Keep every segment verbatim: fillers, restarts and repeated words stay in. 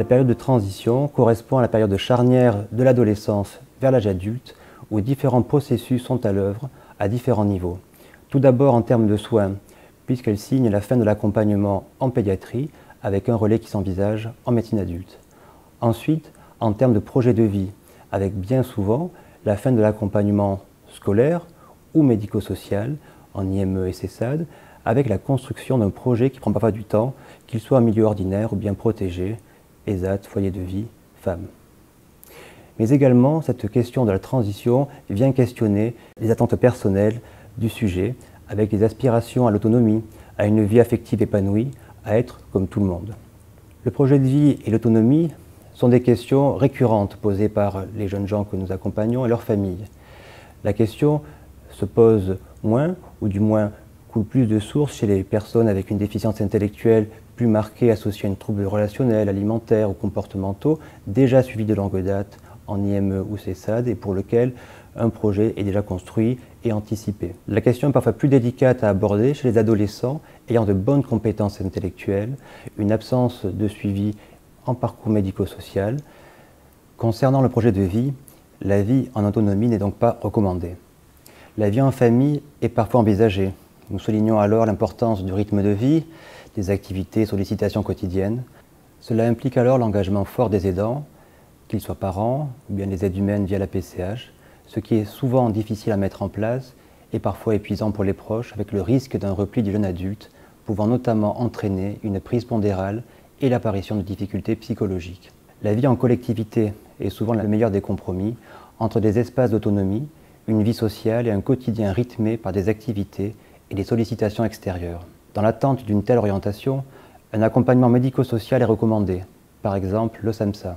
La période de transition correspond à la période charnière de l'adolescence vers l'âge adulte, où différents processus sont à l'œuvre à différents niveaux. Tout d'abord en termes de soins, puisqu'elle signe la fin de l'accompagnement en pédiatrie, avec un relais qui s'envisage en médecine adulte. Ensuite, en termes de projet de vie, avec bien souvent la fin de l'accompagnement scolaire ou médico-social, en I M E et CESAD, avec la construction d'un projet qui prend parfois du temps, qu'il soit en milieu ordinaire ou bien protégé, ESAT, foyer de vie, femmes. Mais également, cette question de la transition vient questionner les attentes personnelles du sujet, avec les aspirations à l'autonomie, à une vie affective épanouie, à être comme tout le monde. Le projet de vie et l'autonomie sont des questions récurrentes posées par les jeunes gens que nous accompagnons et leurs familles. La question se pose moins, ou du moins coule plus de sources chez les personnes avec une déficience intellectuelle plus marquée associée à un trouble relationnel, alimentaire ou comportementaux, déjà suivi de longue date en I M E ou CESAD et pour lequel un projet est déjà construit et anticipé. La question est parfois plus délicate à aborder chez les adolescents ayant de bonnes compétences intellectuelles, une absence de suivi en parcours médico-social. Concernant le projet de vie, la vie en autonomie n'est donc pas recommandée. La vie en famille est parfois envisagée. Nous soulignons alors l'importance du rythme de vie, des activités et sollicitations quotidiennes. Cela implique alors l'engagement fort des aidants, qu'ils soient parents ou bien les aides humaines via la P C H, ce qui est souvent difficile à mettre en place et parfois épuisant pour les proches, avec le risque d'un repli du jeune adulte, pouvant notamment entraîner une prise pondérale et l'apparition de difficultés psychologiques. La vie en collectivité est souvent le meilleur des compromis entre des espaces d'autonomie, une vie sociale et un quotidien rythmé par des activités et des sollicitations extérieures. Dans l'attente d'une telle orientation, un accompagnement médico-social est recommandé, par exemple le SAMSA.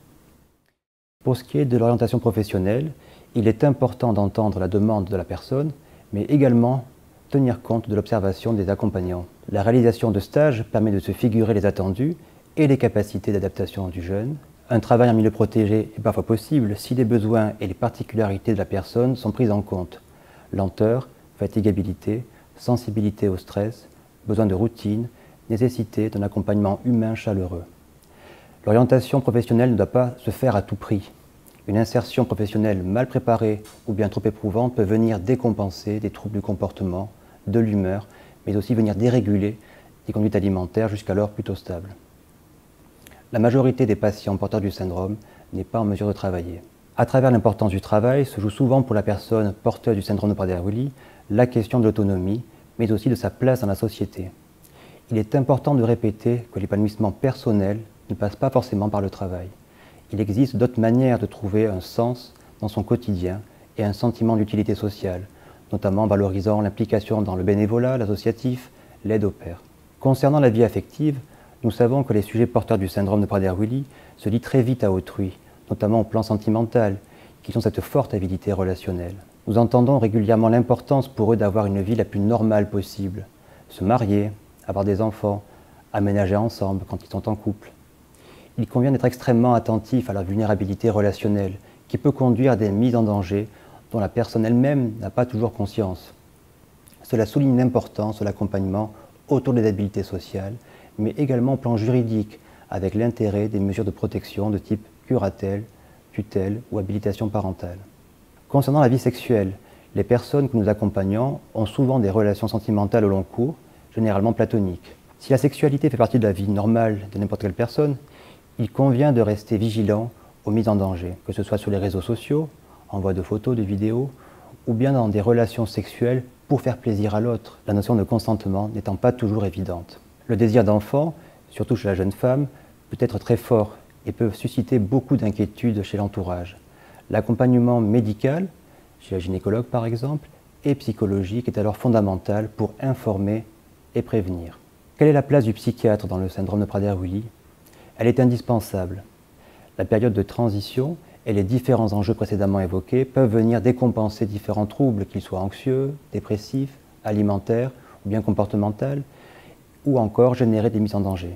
Pour ce qui est de l'orientation professionnelle, il est important d'entendre la demande de la personne, mais également tenir compte de l'observation des accompagnants. La réalisation de stages permet de se figurer les attendus et les capacités d'adaptation du jeune. Un travail en milieu protégé est parfois possible si les besoins et les particularités de la personne sont pris en compte. Lenteur, fatigabilité, sensibilité au stress, besoin de routine, nécessité d'un accompagnement humain chaleureux. L'orientation professionnelle ne doit pas se faire à tout prix. Une insertion professionnelle mal préparée ou bien trop éprouvante peut venir décompenser des troubles du comportement, de l'humeur, mais aussi venir déréguler des conduites alimentaires jusqu'alors plutôt stables. La majorité des patients porteurs du syndrome n'est pas en mesure de travailler. À travers l'importance du travail se joue souvent pour la personne porteuse du syndrome de Prader-Willi la question de l'autonomie, mais aussi de sa place dans la société. Il est important de répéter que l'épanouissement personnel ne passe pas forcément par le travail. Il existe d'autres manières de trouver un sens dans son quotidien et un sentiment d'utilité sociale, notamment en valorisant l'implication dans le bénévolat, l'associatif, l'aide aux pairs. Concernant la vie affective, nous savons que les sujets porteurs du syndrome de Prader-Willi se lient très vite à autrui, notamment au plan sentimental, qui ont cette forte avidité relationnelle. Nous entendons régulièrement l'importance pour eux d'avoir une vie la plus normale possible, se marier, avoir des enfants, aménager ensemble quand ils sont en couple. Il convient d'être extrêmement attentif à leur vulnérabilité relationnelle, qui peut conduire à des mises en danger dont la personne elle-même n'a pas toujours conscience. Cela souligne l'importance de l'accompagnement autour des habiletés sociales, mais également au plan juridique, avec l'intérêt des mesures de protection de type curatelle, tutelle ou habilitation parentale. Concernant la vie sexuelle, les personnes que nous accompagnons ont souvent des relations sentimentales au long cours, généralement platoniques. Si la sexualité fait partie de la vie normale de n'importe quelle personne, il convient de rester vigilant aux mises en danger, que ce soit sur les réseaux sociaux, envoi de photos, de vidéos, ou bien dans des relations sexuelles pour faire plaisir à l'autre, la notion de consentement n'étant pas toujours évidente. Le désir d'enfant, surtout chez la jeune femme, peut être très fort et peut susciter beaucoup d'inquiétudes chez l'entourage. L'accompagnement médical, chez la gynécologue par exemple, et psychologique est alors fondamental pour informer et prévenir. Quelle est la place du psychiatre dans le syndrome de Prader-Willi ? Elle est indispensable. La période de transition et les différents enjeux précédemment évoqués peuvent venir décompenser différents troubles, qu'ils soient anxieux, dépressifs, alimentaires ou bien comportementaux, ou encore générer des mises en danger.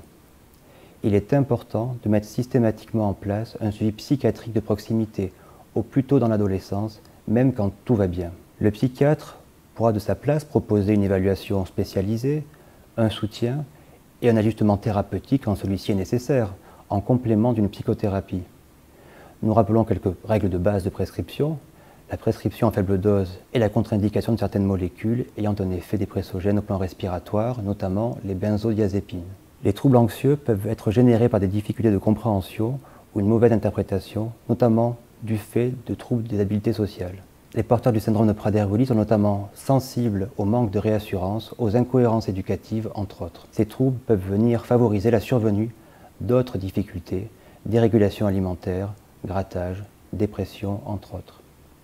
Il est important de mettre systématiquement en place un suivi psychiatrique de proximité, au plus tôt dans l'adolescence, même quand tout va bien. Le psychiatre pourra de sa place proposer une évaluation spécialisée, un soutien et un ajustement thérapeutique quand celui-ci est nécessaire, en complément d'une psychothérapie. Nous rappelons quelques règles de base de prescription. La prescription à faible dose et la contre-indication de certaines molécules ayant un effet dépressogène au plan respiratoire, notamment les benzodiazépines. Les troubles anxieux peuvent être générés par des difficultés de compréhension ou une mauvaise interprétation, notamment du fait de troubles des habiletés sociales. Les porteurs du syndrome de Prader-Willi sont notamment sensibles au manque de réassurance, aux incohérences éducatives, entre autres. Ces troubles peuvent venir favoriser la survenue d'autres difficultés, dérégulation alimentaire, grattage, dépression, entre autres.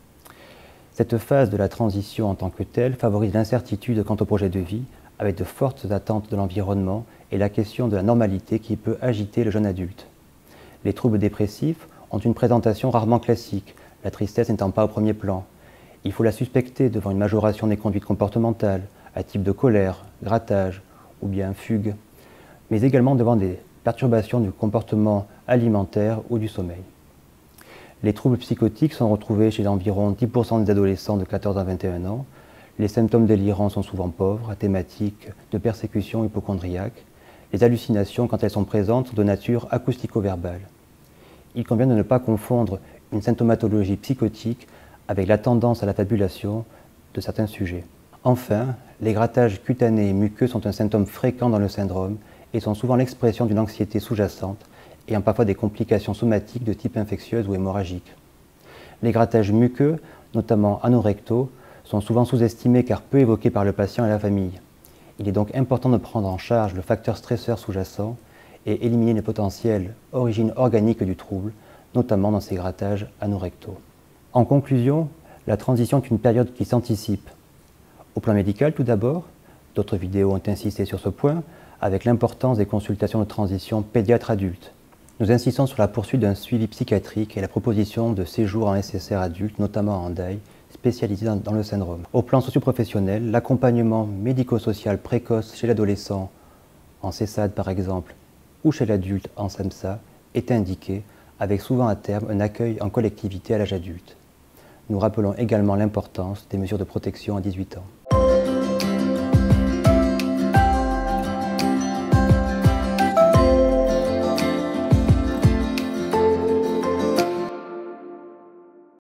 Cette phase de la transition en tant que telle favorise l'incertitude quant au projet de vie, avec de fortes attentes de l'environnement et la question de la normalité qui peut agiter le jeune adulte. Les troubles dépressifs ont une présentation rarement classique, la tristesse n'étant pas au premier plan. Il faut la suspecter devant une majoration des conduites comportementales, à type de colère, grattage ou bien fugue, mais également devant des perturbations du comportement alimentaire ou du sommeil. Les troubles psychotiques sont retrouvés chez environ dix pour cent des adolescents de quatorze à vingt et un ans. Les symptômes délirants sont souvent pauvres, à thématique de persécution hypochondriaque. Les hallucinations, quand elles sont présentes, sont de nature acoustico-verbale. Il convient de ne pas confondre une symptomatologie psychotique avec la tendance à la fabulation de certains sujets. Enfin, les grattages cutanés et muqueux sont un symptôme fréquent dans le syndrome et sont souvent l'expression d'une anxiété sous-jacente ayant parfois des complications somatiques de type infectieuse ou hémorragique. Les grattages muqueux, notamment anorectaux, sont souvent sous-estimés car peu évoqués par le patient et la famille. Il est donc important de prendre en charge le facteur stresseur sous-jacent et éliminer les potentielles origines organiques du trouble, notamment dans ces grattages anorectaux. En conclusion, la transition est une période qui s'anticipe. Au plan médical tout d'abord, d'autres vidéos ont insisté sur ce point, avec l'importance des consultations de transition pédiatre-adulte. Nous insistons sur la poursuite d'un suivi psychiatrique et la proposition de séjours en S S R adulte, notamment en D A I, spécialisé dans, dans le syndrome. Au plan socio-professionnel, l'accompagnement médico-social précoce chez l'adolescent, en C S A D par exemple, ou chez l'adulte en SAMSA, est indiqué, avec souvent à terme un accueil en collectivité à l'âge adulte. Nous rappelons également l'importance des mesures de protection à dix-huit ans.